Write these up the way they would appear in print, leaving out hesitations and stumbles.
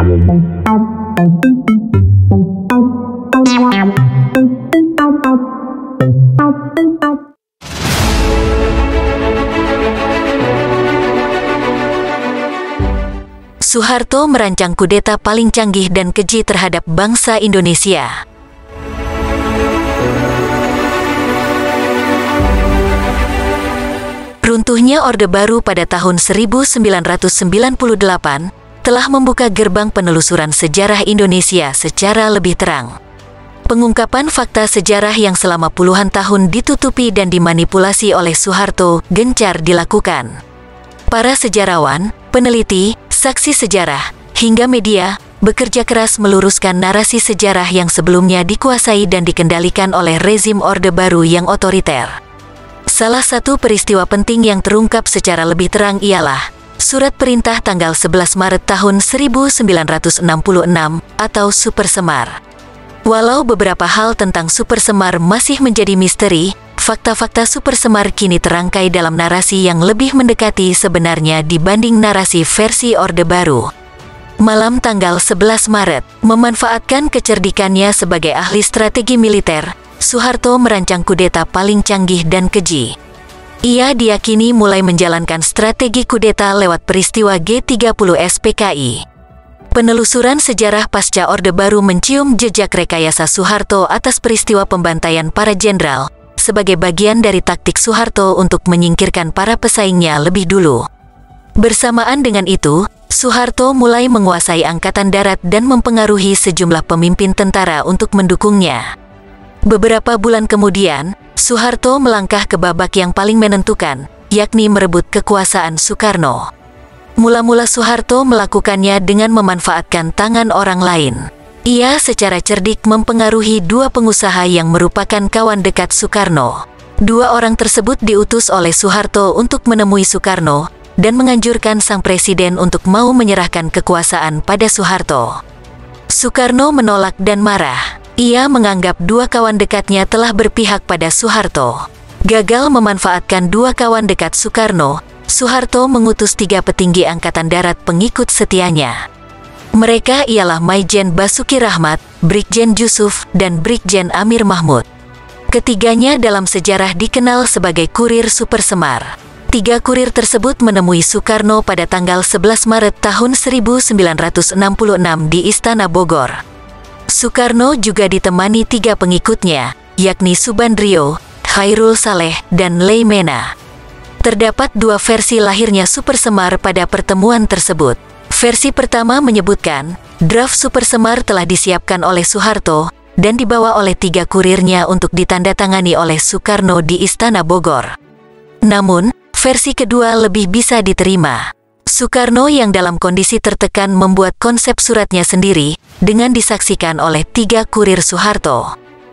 Soeharto merancang kudeta paling canggih dan keji terhadap bangsa Indonesia. Runtuhnya Orde Baru pada tahun 1998 telah membuka gerbang penelusuran sejarah Indonesia secara lebih terang. Pengungkapan fakta sejarah yang selama puluhan tahun ditutupi dan dimanipulasi oleh Soeharto gencar dilakukan. Para sejarawan, peneliti, saksi sejarah, hingga media bekerja keras meluruskan narasi sejarah yang sebelumnya dikuasai dan dikendalikan oleh rezim Orde Baru yang otoriter. Salah satu peristiwa penting yang terungkap secara lebih terang ialah Surat Perintah tanggal 11 Maret tahun 1966 atau Super Semar. Walau beberapa hal tentang Super Semar masih menjadi misteri, fakta-fakta Super Semar kini terangkai dalam narasi yang lebih mendekati sebenarnya dibanding narasi versi Orde Baru. Malam tanggal 11 Maret, memanfaatkan kecerdikannya sebagai ahli strategi militer, Soeharto merancang kudeta paling canggih dan keji. Ia diyakini mulai menjalankan strategi kudeta lewat peristiwa G30 SPKI. Penelusuran sejarah pasca Orde Baru mencium jejak rekayasa Soeharto atas peristiwa pembantaian para jenderal, sebagai bagian dari taktik Soeharto untuk menyingkirkan para pesaingnya lebih dulu. Bersamaan dengan itu, Soeharto mulai menguasai Angkatan Darat dan mempengaruhi sejumlah pemimpin tentara untuk mendukungnya. Beberapa bulan kemudian, Soeharto melangkah ke babak yang paling menentukan, yakni merebut kekuasaan Soekarno. Mula-mula Soeharto melakukannya dengan memanfaatkan tangan orang lain. Ia secara cerdik mempengaruhi dua pengusaha yang merupakan kawan dekat Soekarno. Dua orang tersebut diutus oleh Soeharto untuk menemui Soekarno dan menganjurkan sang presiden untuk mau menyerahkan kekuasaan pada Soeharto. Soekarno menolak dan marah. Ia menganggap dua kawan dekatnya telah berpihak pada Soeharto. Gagal memanfaatkan dua kawan dekat Soekarno, Soeharto mengutus 3 petinggi Angkatan Darat pengikut setianya. Mereka ialah Maijen Basuki Rahmat, Brigjen Jusuf, dan Brigjen Amir Mahmud. Ketiganya dalam sejarah dikenal sebagai kurir Super Semar. 3 kurir tersebut menemui Soekarno pada tanggal 11 Maret tahun 1966 di Istana Bogor. Soekarno juga ditemani 3 pengikutnya, yakni Subandrio, Khairul Saleh, dan Leimena. Terdapat 2 versi lahirnya Super Semar pada pertemuan tersebut. Versi pertama menyebutkan, draft Super Semar telah disiapkan oleh Soeharto dan dibawa oleh 3 kurirnya untuk ditandatangani oleh Soekarno di Istana Bogor. Namun, versi kedua lebih bisa diterima. Soekarno yang dalam kondisi tertekan membuat konsep suratnya sendiri dengan disaksikan oleh 3 kurir Soeharto.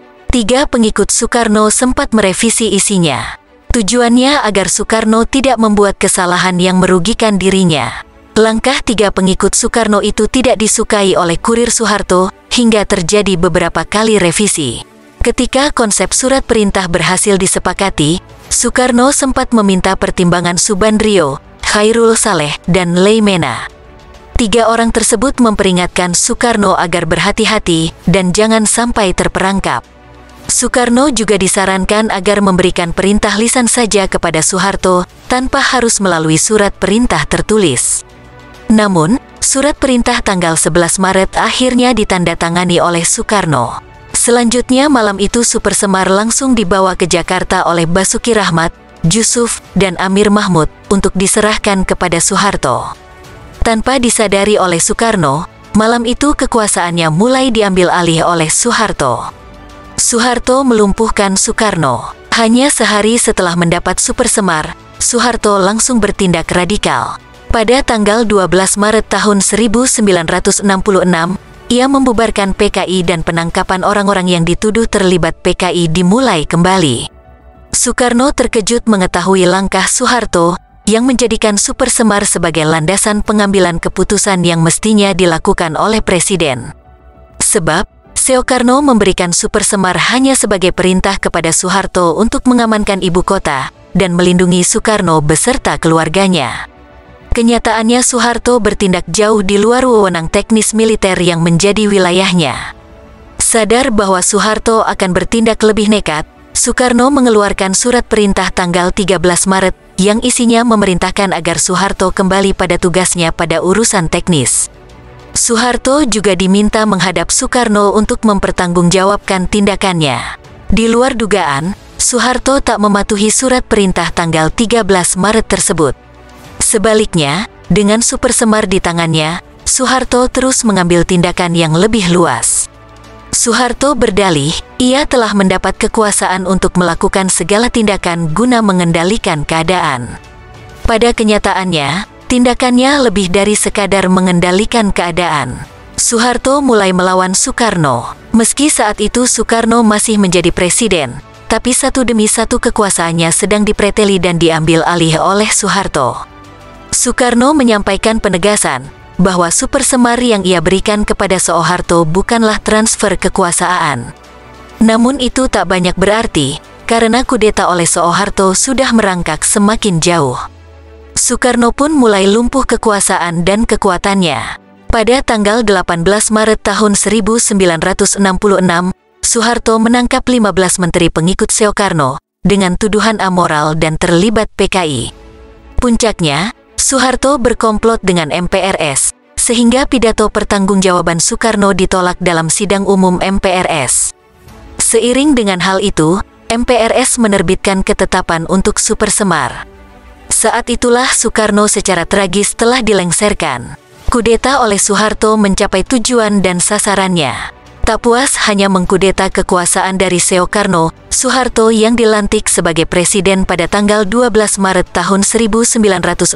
3 pengikut Soekarno sempat merevisi isinya. Tujuannya agar Soekarno tidak membuat kesalahan yang merugikan dirinya. Langkah 3 pengikut Soekarno itu tidak disukai oleh kurir Soeharto hingga terjadi beberapa kali revisi. Ketika konsep surat perintah berhasil disepakati, Soekarno sempat meminta pertimbangan Subandrio, Khairul Saleh, dan Leimena. 3 orang tersebut memperingatkan Soekarno agar berhati-hati dan jangan sampai terperangkap. Soekarno juga disarankan agar memberikan perintah lisan saja kepada Soeharto tanpa harus melalui surat perintah tertulis. Namun, surat perintah tanggal 11 Maret akhirnya ditandatangani oleh Soekarno. Selanjutnya malam itu Super Semar langsung dibawa ke Jakarta oleh Basuki Rahmat, Jusuf, dan Amir Mahmud untuk diserahkan kepada Soeharto. Tanpa disadari oleh Soekarno, malam itu kekuasaannya mulai diambil alih oleh Soeharto. Soeharto melumpuhkan Soekarno. Hanya sehari setelah mendapat Super Semar, Soeharto langsung bertindak radikal. Pada tanggal 12 Maret tahun 1966, ia membubarkan PKI dan penangkapan orang-orang yang dituduh terlibat PKI dimulai kembali. Soekarno terkejut mengetahui langkah Soeharto yang menjadikan Super Semar sebagai landasan pengambilan keputusan yang mestinya dilakukan oleh Presiden. Sebab, Soekarno memberikan Super Semar hanya sebagai perintah kepada Soeharto untuk mengamankan ibu kota dan melindungi Soekarno beserta keluarganya. Kenyataannya Soeharto bertindak jauh di luar wewenang teknis militer yang menjadi wilayahnya. Sadar bahwa Soeharto akan bertindak lebih nekat, Soekarno mengeluarkan surat perintah tanggal 13 Maret yang isinya memerintahkan agar Soeharto kembali pada tugasnya pada urusan teknis. Soeharto juga diminta menghadap Soekarno untuk mempertanggungjawabkan tindakannya. Di luar dugaan, Soeharto tak mematuhi surat perintah tanggal 13 Maret tersebut. Sebaliknya, dengan Super Semar di tangannya, Soeharto terus mengambil tindakan yang lebih luas. Soeharto berdalih, ia telah mendapat kekuasaan untuk melakukan segala tindakan guna mengendalikan keadaan. Pada kenyataannya, tindakannya lebih dari sekadar mengendalikan keadaan. Soeharto mulai melawan Soekarno. Meski saat itu Soekarno masih menjadi presiden, tapi satu demi satu kekuasaannya sedang dipreteli dan diambil alih oleh Soeharto. Soekarno menyampaikan penegasan bahwa Super Semar yang ia berikan kepada Soeharto bukanlah transfer kekuasaan. Namun itu tak banyak berarti, karena kudeta oleh Soeharto sudah merangkak semakin jauh. Soekarno pun mulai lumpuh kekuasaan dan kekuatannya. Pada tanggal 18 Maret tahun 1966, Soeharto menangkap 15 menteri pengikut Soekarno dengan tuduhan amoral dan terlibat PKI. Puncaknya, Soeharto berkomplot dengan MPRS, sehingga pidato pertanggungjawaban Soekarno ditolak dalam sidang umum MPRS. Seiring dengan hal itu, MPRS menerbitkan ketetapan untuk Super Semar. Saat itulah Soekarno secara tragis telah dilengsarkan. Kudeta oleh Soeharto mencapai tujuan dan sasarannya. Tak puas hanya mengkudeta kekuasaan dari Soekarno, Soeharto yang dilantik sebagai presiden pada tanggal 12 Maret tahun 1967,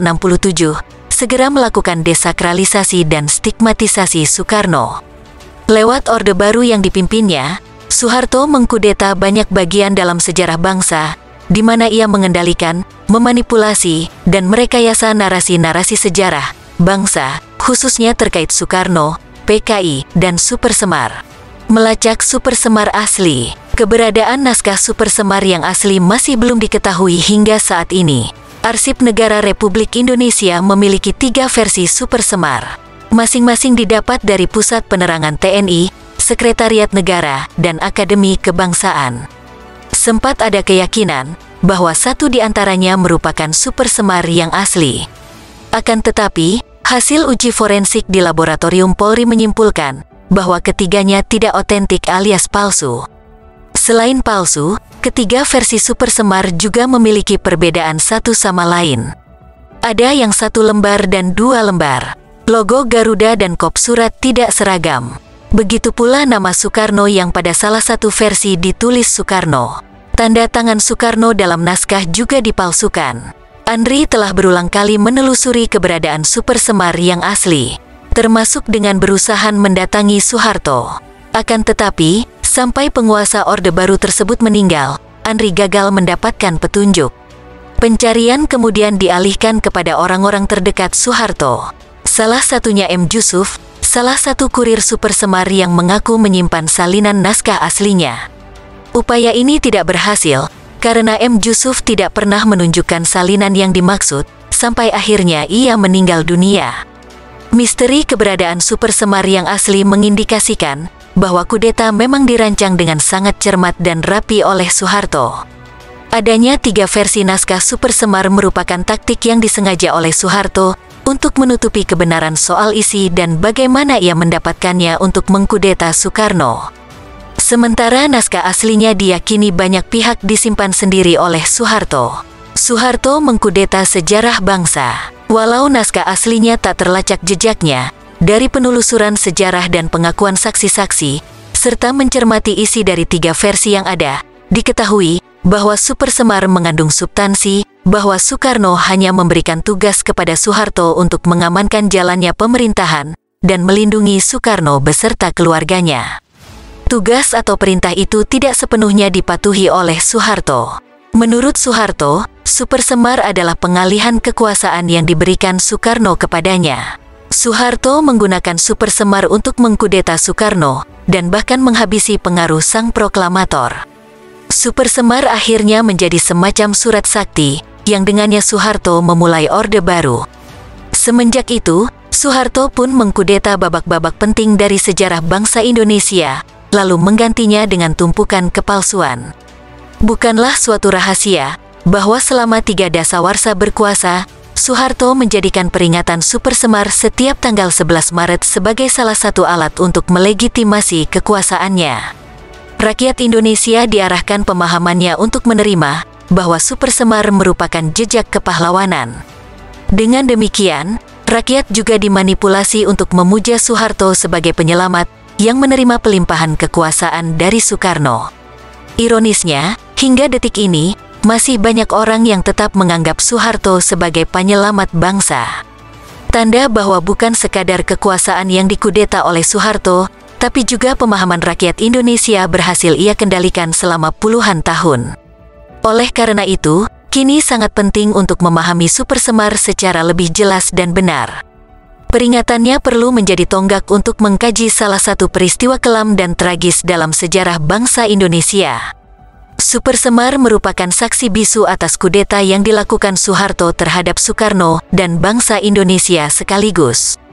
segera melakukan desakralisasi dan stigmatisasi Soekarno. Lewat Orde Baru yang dipimpinnya, Soeharto mengkudeta banyak bagian dalam sejarah bangsa, di mana ia mengendalikan, memanipulasi, dan merekayasa narasi-narasi sejarah bangsa, khususnya terkait Soekarno, PKI, dan Super Semar. Melacak Super Semar asli. Keberadaan naskah Super Semar yang asli masih belum diketahui hingga saat ini. Arsip Negara Republik Indonesia memiliki 3 versi Super Semar. Masing-masing didapat dari Pusat Penerangan TNI, Sekretariat Negara, dan Akademi Kebangsaan. Sempat ada keyakinan bahwa satu di antaranya merupakan Super Semar yang asli. Akan tetapi, hasil uji forensik di laboratorium Polri menyimpulkan bahwa ketiganya tidak otentik alias palsu. Selain palsu, ketiga versi Super Semar juga memiliki perbedaan satu sama lain. Ada yang 1 lembar dan 2 lembar. Logo Garuda dan kop surat tidak seragam. Begitu pula nama Soekarno yang pada salah satu versi ditulis Soekarno. Tanda tangan Soekarno dalam naskah juga dipalsukan. Andri telah berulang kali menelusuri keberadaan Super Semar yang asli, termasuk dengan berusaha mendatangi Soeharto. Akan tetapi, sampai penguasa Orde Baru tersebut meninggal, Andri gagal mendapatkan petunjuk. Pencarian kemudian dialihkan kepada orang-orang terdekat Soeharto. Salah satunya M. Jusuf, salah satu kurir Super Semar yang mengaku menyimpan salinan naskah aslinya. Upaya ini tidak berhasil, karena M. Jusuf tidak pernah menunjukkan salinan yang dimaksud, sampai akhirnya ia meninggal dunia. Misteri keberadaan Super Semar yang asli mengindikasikan bahwa kudeta memang dirancang dengan sangat cermat dan rapi oleh Soeharto. Adanya 3 versi naskah Super Semar merupakan taktik yang disengaja oleh Soeharto untuk menutupi kebenaran soal isi dan bagaimana ia mendapatkannya untuk mengkudeta Soekarno. Sementara naskah aslinya diyakini banyak pihak disimpan sendiri oleh Soeharto. Soeharto mengkudeta sejarah bangsa. Walau naskah aslinya tak terlacak jejaknya, dari penelusuran sejarah dan pengakuan saksi-saksi, serta mencermati isi dari 3 versi yang ada, diketahui bahwa Super Semar mengandung substansi, bahwa Soekarno hanya memberikan tugas kepada Soeharto untuk mengamankan jalannya pemerintahan, dan melindungi Soekarno beserta keluarganya. Tugas atau perintah itu tidak sepenuhnya dipatuhi oleh Soeharto. Menurut Soeharto, Super Semar adalah pengalihan kekuasaan yang diberikan Soekarno kepadanya. Soeharto menggunakan Super Semar untuk mengkudeta Soekarno, dan bahkan menghabisi pengaruh sang proklamator. Super Semar akhirnya menjadi semacam surat sakti, yang dengannya Soeharto memulai Orde Baru. Semenjak itu, Soeharto pun mengkudeta babak-babak penting dari sejarah bangsa Indonesia, lalu menggantinya dengan tumpukan kepalsuan. Bukanlah suatu rahasia bahwa selama 3 dasawarsa berkuasa, Soeharto menjadikan peringatan Super Semar setiap tanggal 11 Maret sebagai salah satu alat untuk melegitimasi kekuasaannya. Rakyat Indonesia diarahkan pemahamannya untuk menerima bahwa Super Semar merupakan jejak kepahlawanan. Dengan demikian, rakyat juga dimanipulasi untuk memuja Soeharto sebagai penyelamat yang menerima pelimpahan kekuasaan dari Soekarno. Ironisnya, hingga detik ini, masih banyak orang yang tetap menganggap Soeharto sebagai penyelamat bangsa. Tanda bahwa bukan sekadar kekuasaan yang dikudeta oleh Soeharto, tapi juga pemahaman rakyat Indonesia berhasil ia kendalikan selama puluhan tahun. Oleh karena itu, kini sangat penting untuk memahami Super Semar secara lebih jelas dan benar. Peringatannya perlu menjadi tonggak untuk mengkaji salah satu peristiwa kelam dan tragis dalam sejarah bangsa Indonesia. Super Semar merupakan saksi bisu atas kudeta yang dilakukan Soeharto terhadap Soekarno dan bangsa Indonesia sekaligus.